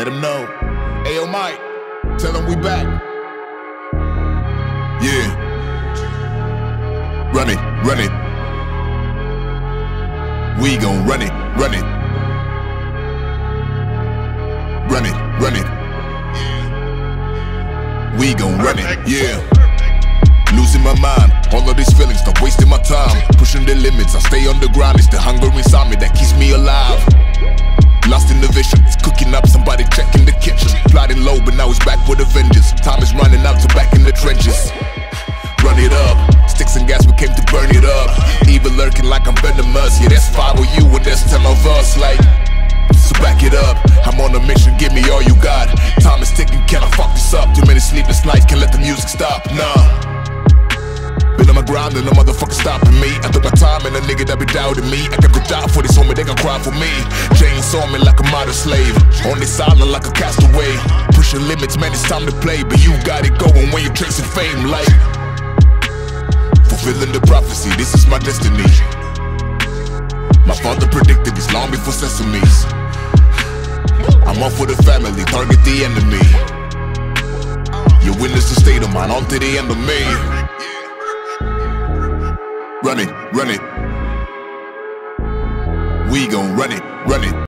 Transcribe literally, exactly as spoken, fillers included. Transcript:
Let him know. Ayo, Mike, tell him we back. Yeah. Run it, run it. We gon' run it, run it. Run it, run it. We gon' run it, yeah. Losing my mind, all of these feelings, stop wasting my time. Pushing the limits, I stay on the grind. It's the hunger inside me that keeps me alive. Lost in the vision, it's cooking up, somebody checking the kitchen. Plotting low, but now it's back with a vengeance. Time is running out, so back in the trenches. Run it up, sticks and gas, we came to burn it up. Evil lurking like I'm venomous. Yeah, there's five of you and there's ten of us, like. So back it up, I'm on a mission, give me all you got. Time is ticking, can I fuck this up? Too many sleepless nights, can't let the music stop, nah. Been on my grind and no motherfucker stopping me. I took my time and a nigga that be doubting me. I kept the job for this homie, they gon' cry for me. Chains on me like a modern slave, on this island like a castaway. Pushing limits, man, it's time to play. But you got it going when you're chasing fame, like fulfilling the prophecy, this is my destiny. My father predicted this long before sesames. I'm off for the family, target the enemy. You witness the state of mind, on to the end of me. Run it, run it. We gon' run it, run it.